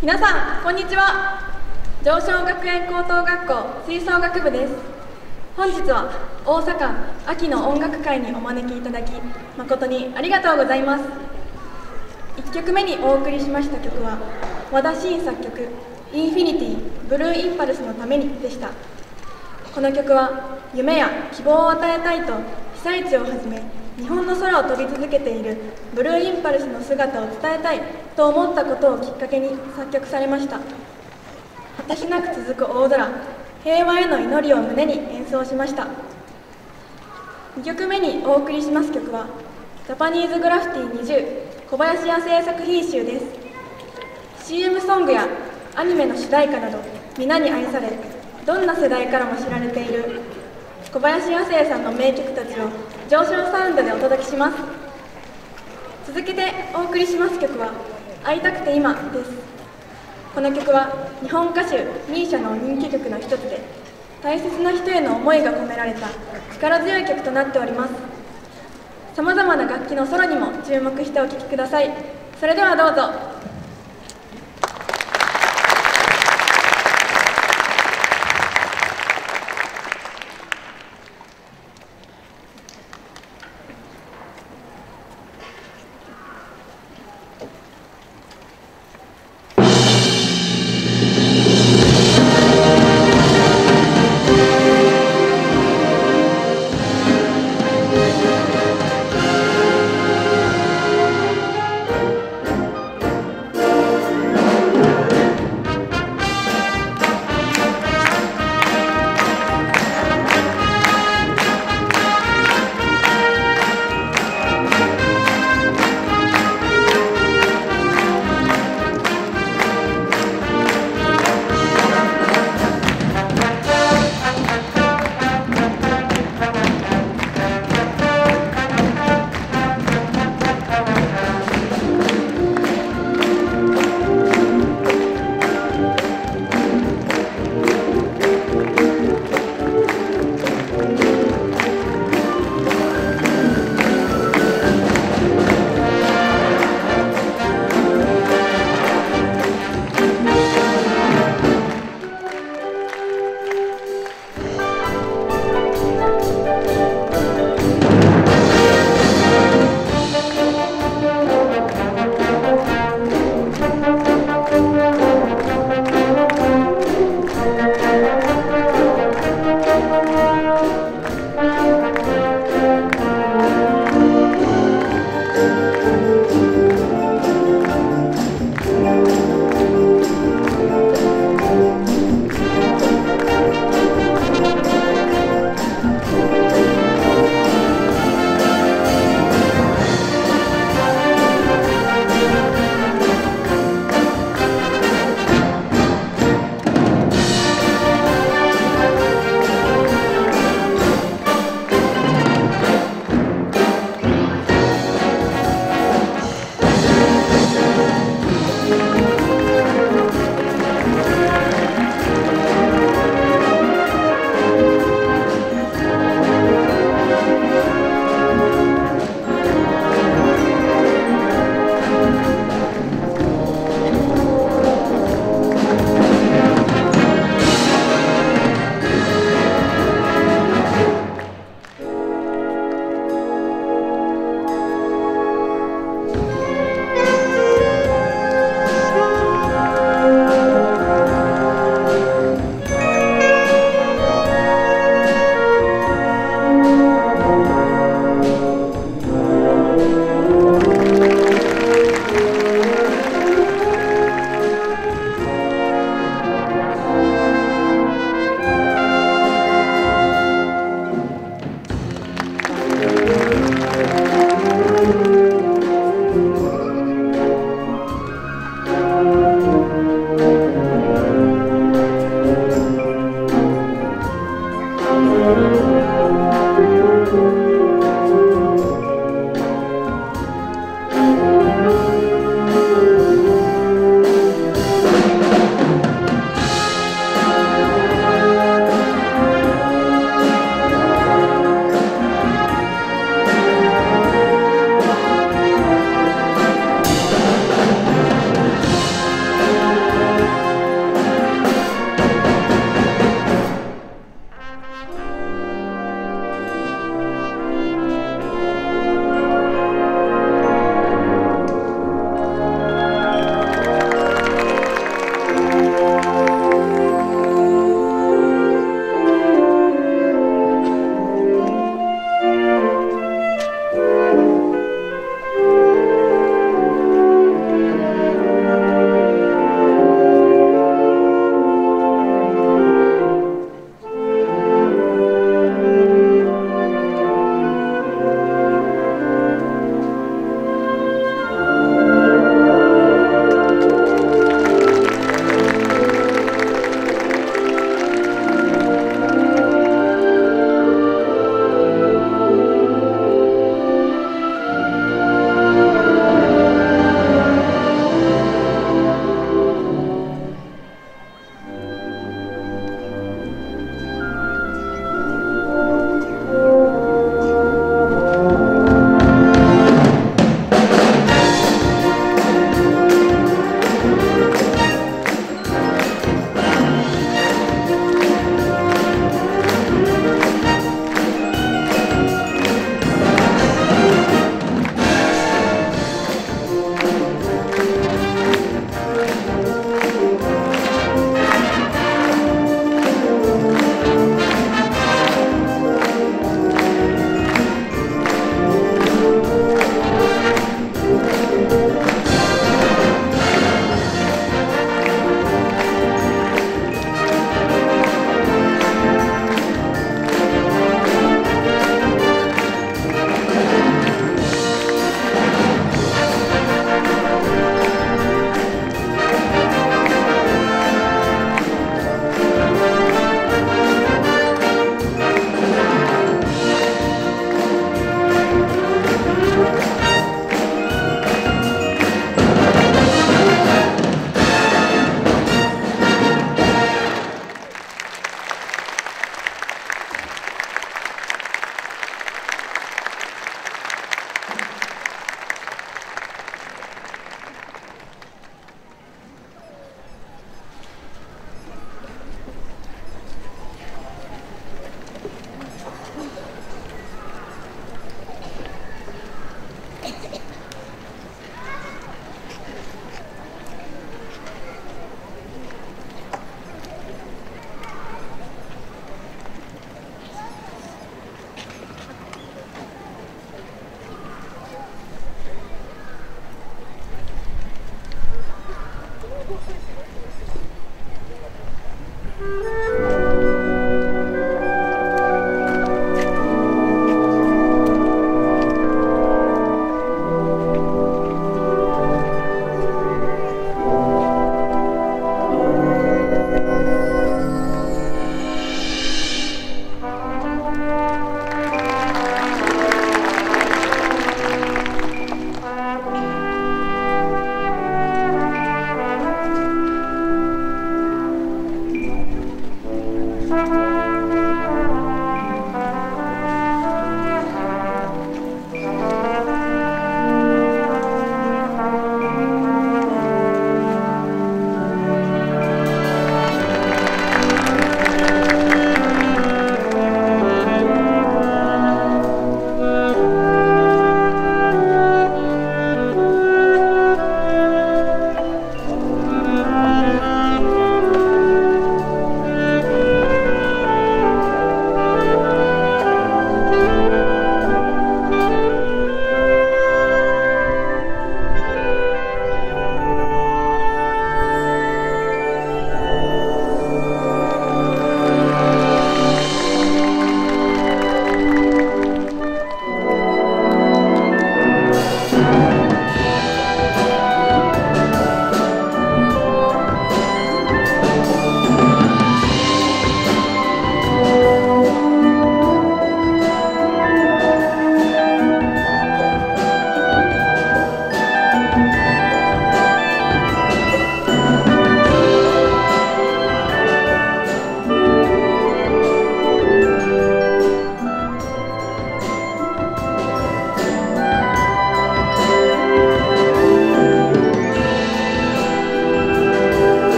皆さんこんにちは。常翔学園高等学校吹奏楽部です。本日は大阪秋の音楽会にお招きいただき誠にありがとうございます。1曲目にお送りしました曲は和田伸作曲「インフィニティブルーインパルスのために」でした。この曲は夢や希望を与えたいと被災地をはじめ日本の空を飛び続けているブルーインパルスの姿を伝えたいと思ったことをきっかけに作曲されました。果てしなく続く大空、平和への祈りを胸に演奏しました。2曲目にお送りします曲はジャパニーズグラフィティ20小林亜生作品集です。 CM ソングやアニメの主題歌など皆に愛され、どんな世代からも知られている小林亜生さんの名曲たちを上昇サウンドでお届けします。続けてお送りします曲は「会いたくて今」です。この曲は日本歌手 misia の人気曲の一つで、大切な人への思いが込められた力強い曲となっております。さまざまな楽器のソロにも注目してお聴きください。それではどうぞ。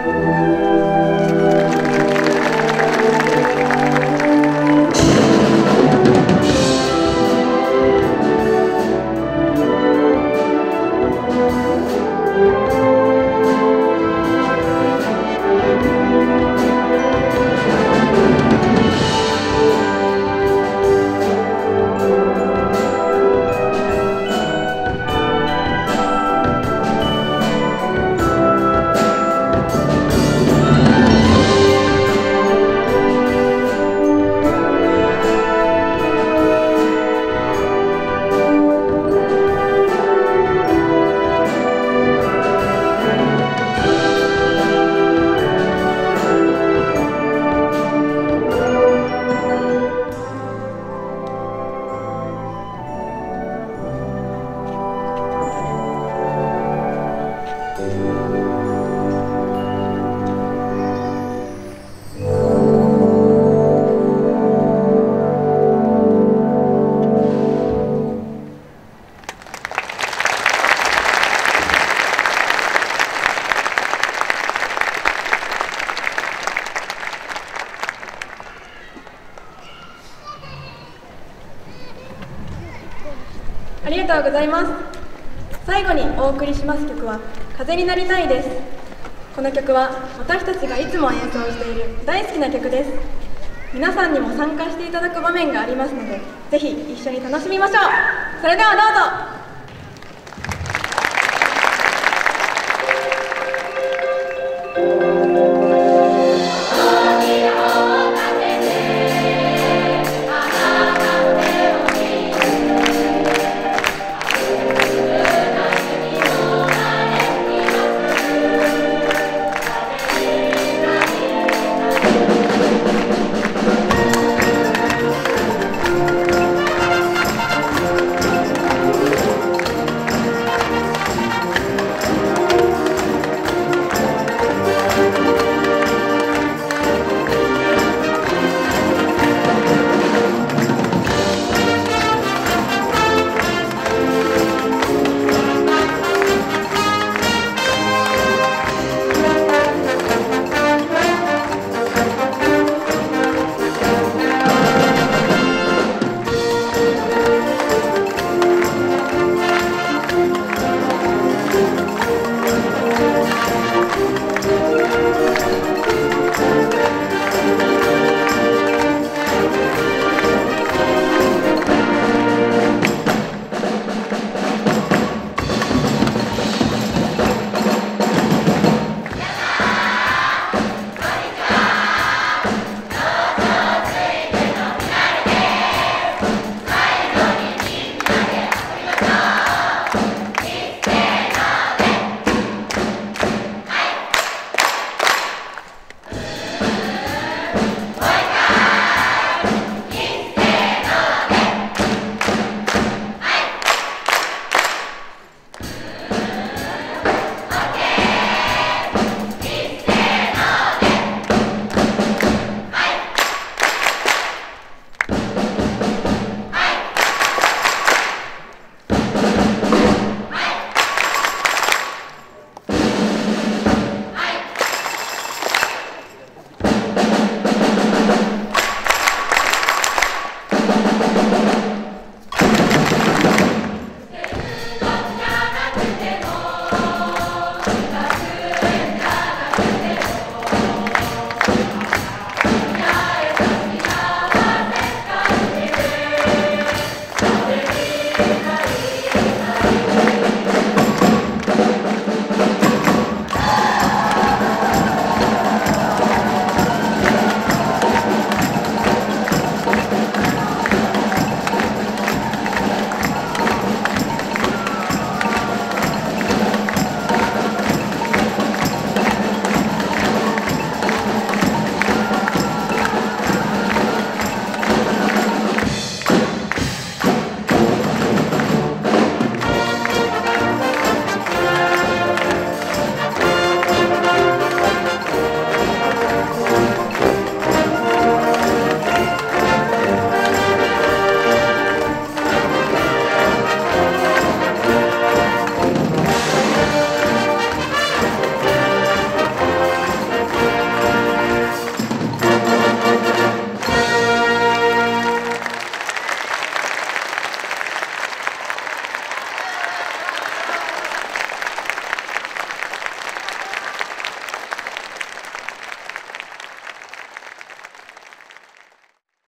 ありがとうございます。最後にお送りします曲は「風になりたい」です。この曲は私たちがいつも演奏している大好きな曲です。皆さんにも参加していただく場面がありますので、ぜひ一緒に楽しみましょう。それではどうぞ。